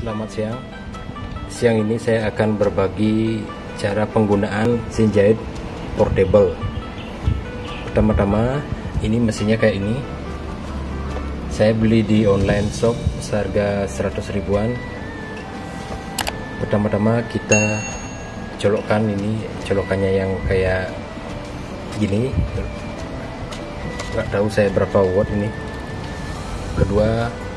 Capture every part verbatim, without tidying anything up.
Selamat siang. Siang ini saya akan berbagi cara penggunaan mesin jahit portable. Pertama-tama, ini mesinnya kayak ini. Saya beli di online shop seharga seratus ribuan. Pertama-tama kita colokkan ini, colokannya yang kayak gini. Nggak tahu saya berapa watt ini. Kedua,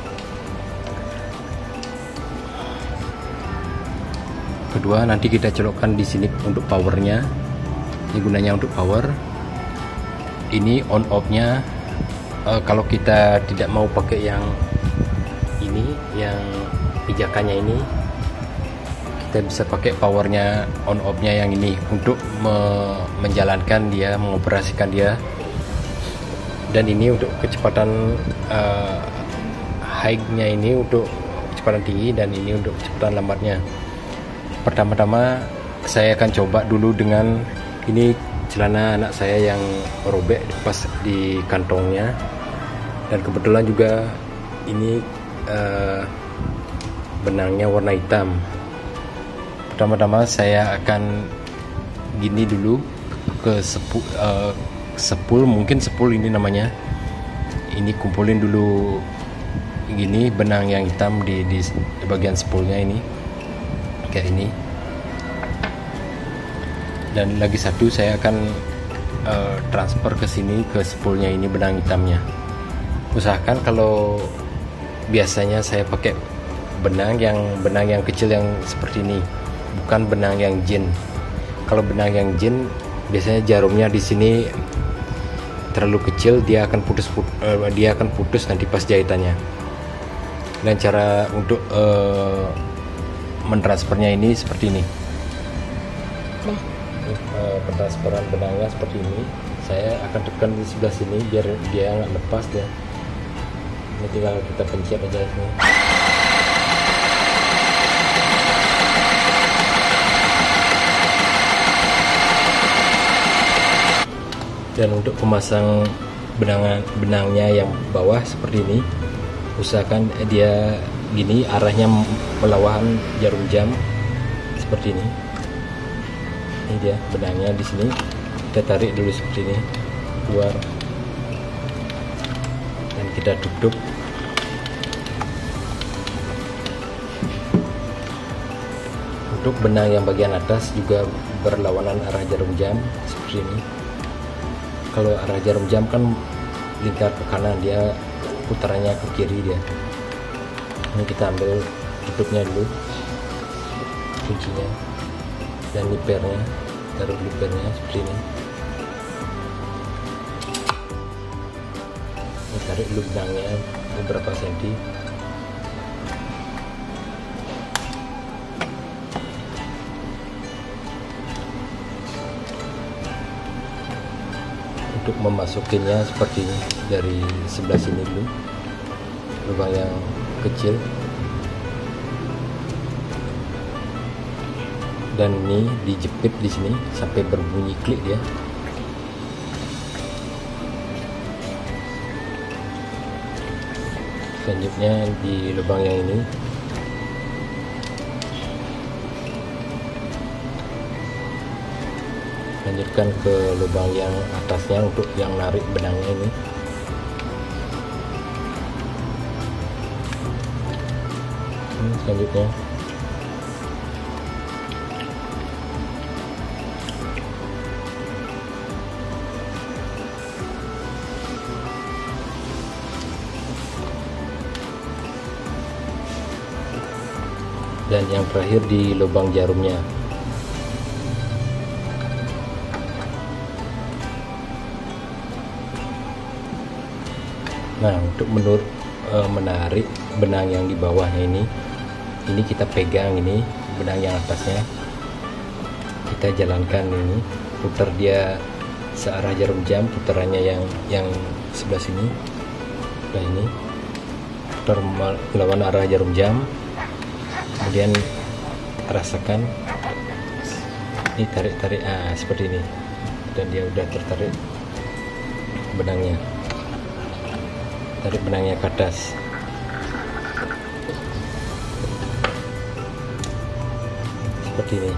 kedua nanti kita colokkan di sini untuk powernya. Ini gunanya untuk power. Ini on off-nya. Uh, kalau kita tidak mau pakai yang ini, yang pijakannya ini, kita bisa pakai powernya, on off-nya yang ini untuk me menjalankan dia, mengoperasikan dia. Dan ini untuk kecepatan uh, high-nya ini untuk kecepatan tinggi, dan ini untuk kecepatan lambatnya. Pertama-tama saya akan coba dulu dengan ini celana anak saya yang robek pas di kantongnya, dan kebetulan juga ini uh, benangnya warna hitam. Pertama-tama saya akan gini dulu ke sepul, uh, sepul mungkin sepul ini namanya. Ini kumpulin dulu gini benang yang hitam di, di, di bagian sepulnya ini kayak ini. Dan lagi satu saya akan uh, transfer ke sini ke spoolnya ini benang hitamnya. Usahakan kalau biasanya saya pakai benang yang benang yang kecil yang seperti ini, bukan benang yang jin. Kalau benang yang jin biasanya jarumnya di sini terlalu kecil, dia akan putus uh, dia akan putus nanti pas jahitannya. Dan cara untuk uh, mentransfernya ini seperti ini. Pentransferan benangnya seperti ini. Saya akan tekan di sebelah sini biar dia nggak lepas ya. Ini tinggal kita pencet aja ini. Dan untuk pemasang benang benangnya yang bawah seperti ini, usahakan dia gini arahnya melawan jarum jam seperti ini. Ini dia benangnya di sini. Kita tarik dulu seperti ini keluar, dan kita tutup. Untuk benang yang bagian atas juga berlawanan arah jarum jam seperti ini. Kalau arah jarum jam kan lingkar ke kanan, dia putarannya ke kiri dia. Ini kita ambil tutupnya dulu, kuncinya dan lipernya, taruh lipernya seperti ini. Ini tarik dulu benangnya beberapa senti. Untuk memasukinya seperti ini, dari sebelah sini dulu, lubang yang kecil. Dan ini dijepit di sini sampai berbunyi klik dia. Selanjutnya di lubang yang ini lanjutkan ke lubang yang atasnya untuk yang narik benangnya ini. Ini selanjutnya dan yang terakhir di lubang jarumnya. Nah, untuk menur e, menarik benang yang di bawahnya ini, ini kita pegang ini benang yang atasnya, kita jalankan ini, putar dia searah jarum jam, putarannya yang yang sebelah sini. Nah, ini putar melawan arah jarum jam. Kemudian rasakan ini, tarik-tarik, ah seperti ini, dan dia udah tertarik benangnya. Tarik benangnya ke atas. seperti ini.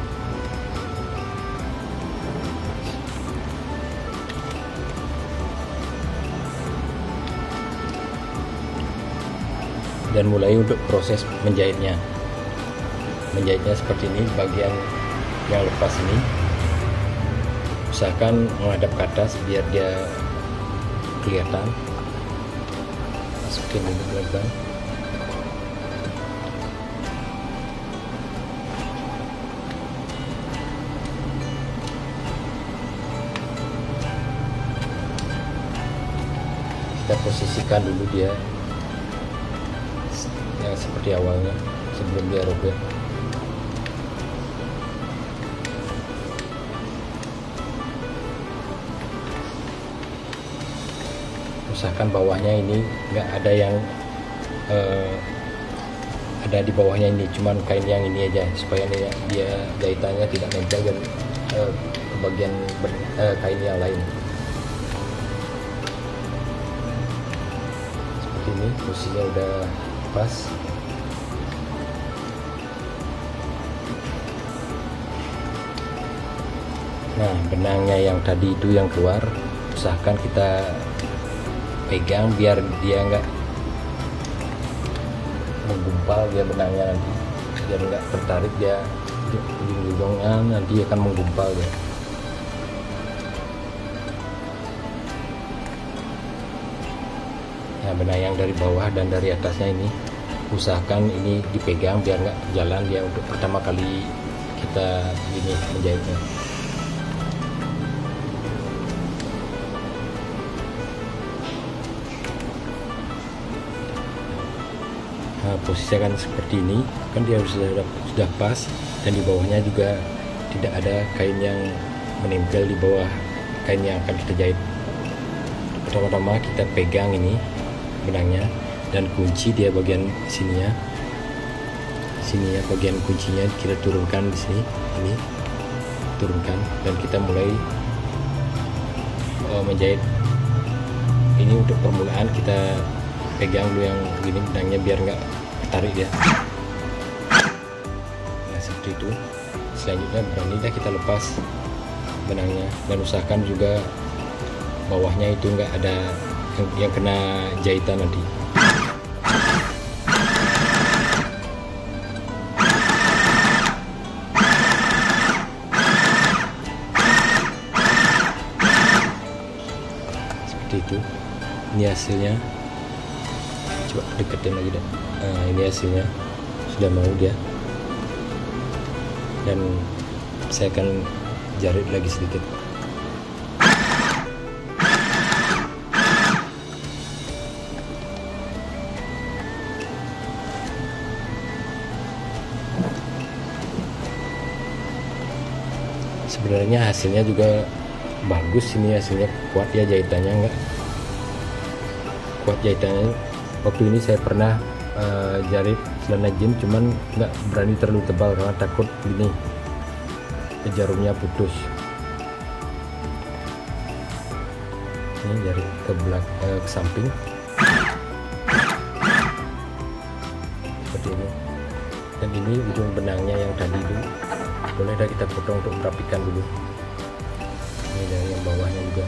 Dan mulai untuk proses menjahitnya. Menjahitnya seperti ini, bagian yang lepas ini usahakan menghadap ke atas biar dia kelihatan. Masukin dulu teman-teman. Kita posisikan dulu dia yang seperti awalnya sebelum dia robek. Usahakan bawahnya ini nggak ada yang uh, ada di bawahnya ini, cuman kain yang ini aja supaya dia, dia jahitannya tidak nempel dan uh, ke bagian ber, uh, kain yang lain. Seperti ini posisinya udah pas. Nah, benangnya yang tadi itu yang keluar, usahakan kita pegang biar dia nggak menggumpal, dia benangnya nanti biar nggak tertarik, dia ujung-ujungnya nanti akan menggumpal ya. Nah, benang yang dari bawah dan dari atasnya ini usahakan ini dipegang biar nggak jalan dia untuk pertama kali kita ini menjahitnya. Nah, posisinya kan seperti ini, kan dia sudah sudah pas dan di bawahnya juga tidak ada kain yang menempel di bawah kain yang akan kita jahit. Pertama-tama kita pegang ini benangnya dan kunci dia bagian sininya, sini ya bagian kuncinya kita turunkan di sini, ini turunkan dan kita mulai uh, menjahit. Ini untuk permulaan kita pegang dulu yang begini benangnya biar nggak tarik ya. Nah seperti itu. Selanjutnya berani dah kita lepas benangnya dan usahakan juga bawahnya itu nggak ada yang, yang kena jahitan nanti. Seperti itu. Ini hasilnya. Coba deketin lagi deh. Nah, ini hasilnya sudah mau dia. Dan saya akan jarit lagi sedikit. Sebenarnya hasilnya juga bagus, ini hasilnya kuat ya jahitannya, enggak kuat jahitannya. Waktu ini saya pernah uh, jarit celana jeans, cuman nggak berani terlalu tebal karena takut ini jarumnya putus. Ini jarit ke belakang, uh, ke samping seperti ini. Dan ini ujung benangnya yang tadi itu boleh dah kita potong untuk merapikan dulu. Ini dari yang bawahnya juga,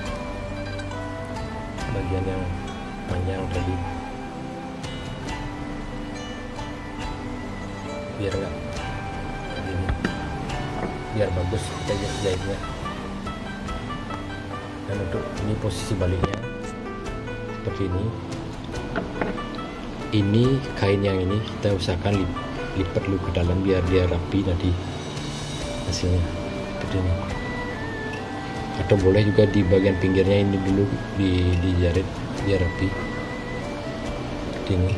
bagian yang panjang tadi, biar enggak ini, biar bagus kita jahitnya. Dan untuk ini posisi baliknya seperti ini. Ini kain yang ini kita usahakan lip, lipat dulu ke dalam biar dia rapi nanti hasilnya seperti ini. Atau boleh juga di bagian pinggirnya ini dulu di dijarit biar rapi seperti ini.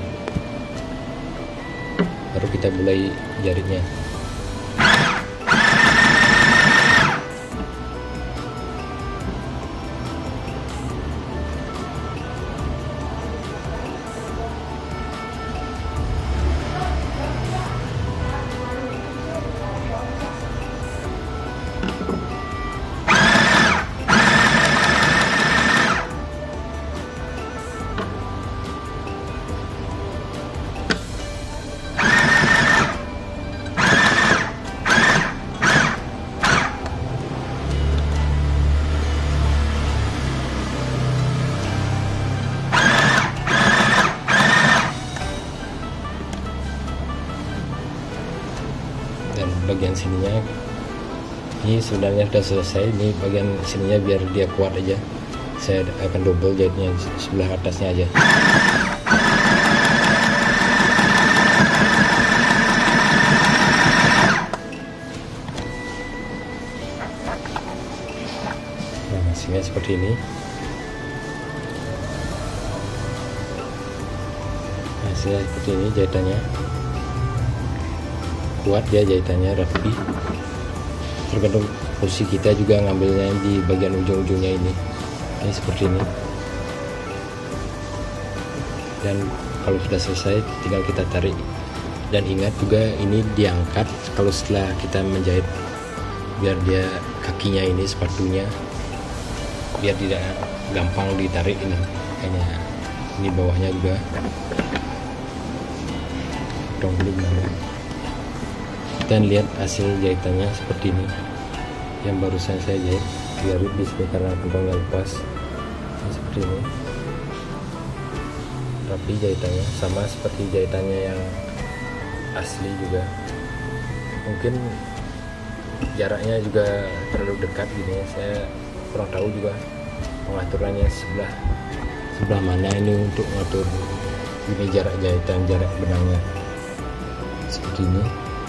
Baru kita mulai jaritnya. Dan bagian sininya ini sebenarnya sudah selesai. Ini bagian sininya biar dia kuat aja, saya akan double jahitnya sebelah atasnya aja. Nah, hasilnya seperti ini. Hasilnya seperti ini, jahitannya kuat, dia jahitannya rapi. Tergantung posisi kita juga ngambilnya di bagian ujung-ujungnya ini. Ini seperti ini. Dan kalau sudah selesai tinggal kita tarik. Dan ingat juga ini diangkat kalau setelah kita menjahit, biar dia kakinya ini, sepatunya biar tidak gampang ditarik. Ini kayaknya ini bawahnya juga dong dulu. Dan lihat hasil jahitannya seperti ini, yang barusan saya jahit biar di sini karena kantongnya lepas. Ini seperti ini, rapi jahitannya, sama seperti jahitannya yang asli juga. Mungkin jaraknya juga terlalu dekat gini, saya kurang tahu juga pengaturannya sebelah sebelah mana ini untuk mengatur ini jarak jahitan, jarak benangnya seperti ini.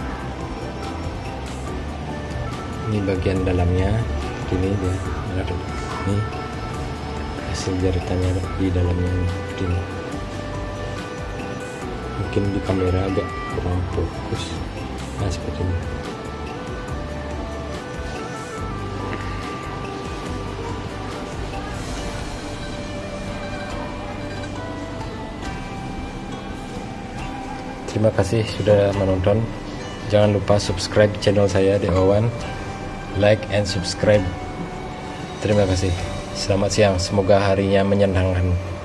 Ini bagian dalamnya seperti ini, dia ini hasil jahitannya di dalamnya seperti ini. Mungkin di kamera agak kurang fokus. Nah seperti ini. Terima kasih sudah menonton. Jangan lupa subscribe channel saya D O one, like and subscribe. Terima kasih. Selamat siang, semoga harinya menyenangkan.